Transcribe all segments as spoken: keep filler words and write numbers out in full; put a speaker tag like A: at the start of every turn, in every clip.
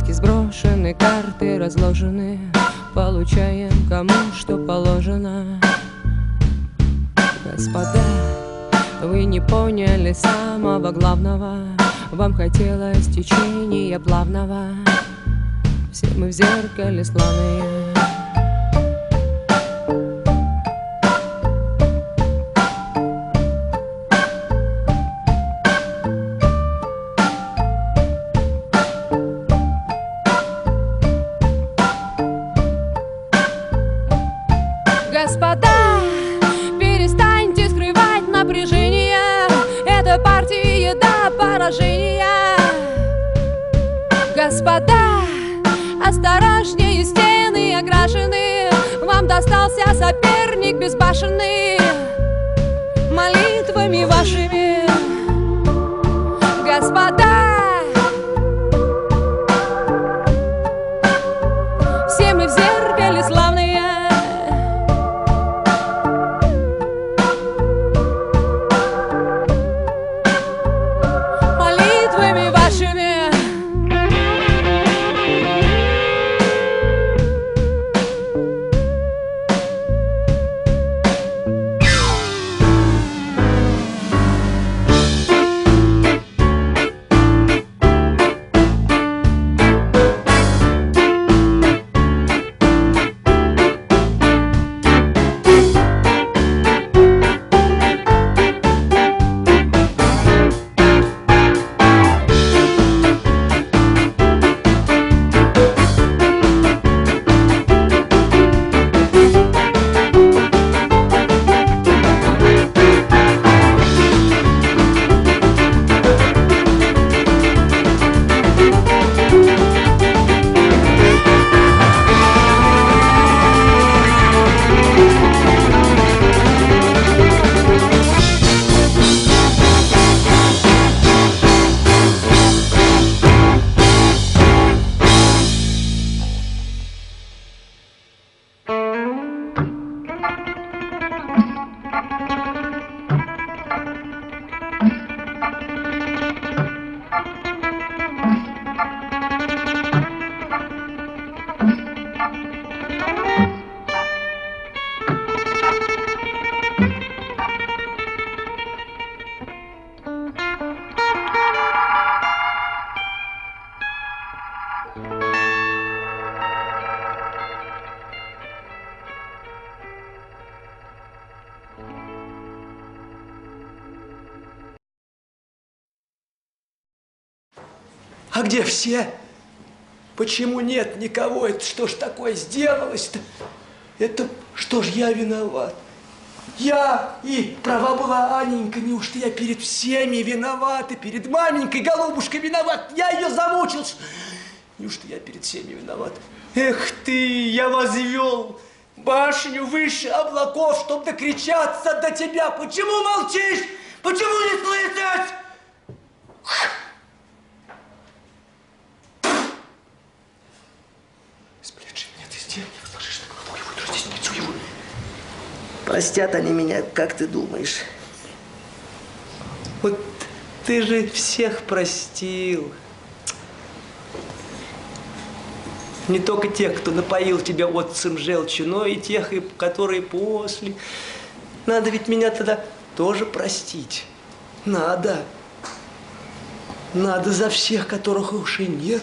A: Шашки сброшены, карты разложены, получаем кому что положено. Господа, вы не поняли самого главного. Вам хотелось течения плавного. Все мы в зеркале славные. Господа, перестаньте скрывать напряжение. Это партия до поражения. Господа, осторожнее, стены окрашены. Вам достался соперник безбашенный. Молитвами вашими, господа, все мы в зеркале славные. Молитвами вашими.
B: А где все? Почему нет никого? Это что ж такое сделалось-то? Это что ж я виноват? Я и права была Аненька, неужто я перед всеми виноват, и перед маменькой, голубушкой виноват? Я ее замучил. Неужто я перед всеми виноват? Эх ты, я возвел башню выше облаков, чтобы докричаться до тебя. Почему молчишь? Почему не слышишь?
C: Простят они меня, как ты думаешь?
B: Вот ты же всех простил. Не только тех, кто напоил тебя отцем желчи, но и тех, которые после. Надо ведь меня тогда тоже простить. Надо. Надо за всех, которых уж и нет.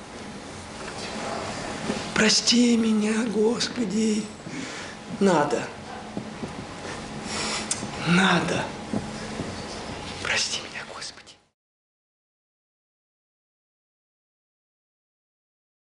B: Прости меня, Господи. Надо. Надо.